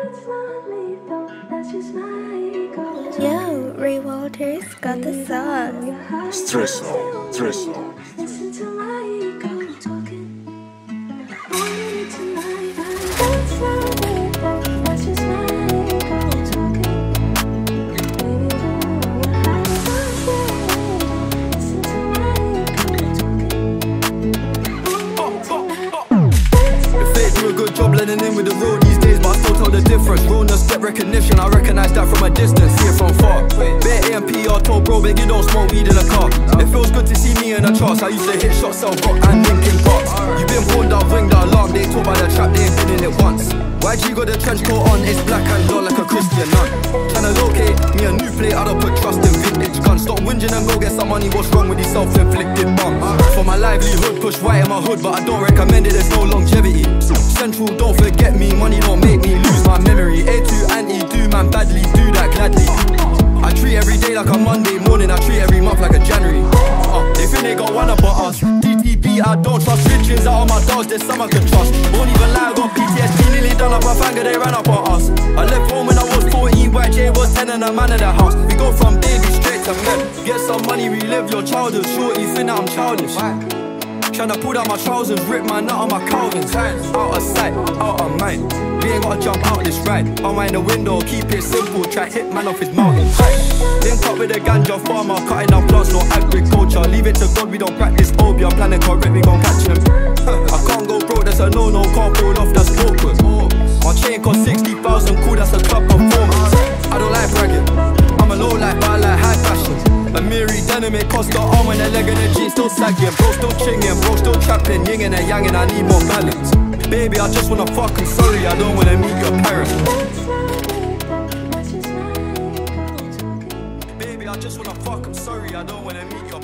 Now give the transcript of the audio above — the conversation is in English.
Yo, Ray Walters got the sauce. Stress out. Good job blending in with the road these days, but I still tell the difference. Realness get recognition, I recognize that from a distance, see it from far. Bare AMPR told bro, big you don't smoke weed in a car. It feels good to see me in the charts. I used to hit shots, sell rock and Linkin Park. You been warned, I've ringed the alarm. They talk about the trap, they ain't been in it once. YG got the trench coat on, it's black and blonde like a Christian nun. Tryna locate me a new plate, I don't put trust in vintage guns. Stop whinging and go get some money, what's wrong with these self-inflicted bums? For my livelihood, push white in my hood, but I don't recommend it, there's no longevity. Central, don't forget me, money don't make me lose my memory. A2 anti, do man badly, do that gladly. I treat every day like a Monday morning, I treat every month like a January. They think they got one about us. DTP, I don't trust bitches out of my dogs, there's some I can trust. Won't even lie, I got PTSD, nearly done up a banger, they ran up on us. I left home when I was 14, YJ was 10 and a man in the house. We go from baby straight to men. Get some money, relive your childhood. Shorty think that I'm childish. Tryna pull down my trousers, rip my nut on my Calvins. Out of sight, out of mind. We ain't gotta jump out this ride. Unwind the window, keep it simple. Try hit man off his mountain. Link up with a ganja farmer, cutting down plants, no agriculture. Leave it to God, we don't practice obeah. Planning correct, we gon' catch him. I can't go broke, that's a no-no. Can't pull off, that's awkward. My chain cost 60,000, cool, that's a club performance. I don't like bragging, I'm a low life, but I like high fashion. A Miri denim, it cost the arm and the leg and the jeans still sagging. Bro still chinging, bro still trapping, yin and a yang, and I need more balance. Baby, I just wanna fuck, I'm sorry, I don't wanna meet your parents. Baby, I just wanna fuck, I'm sorry, I don't wanna meet your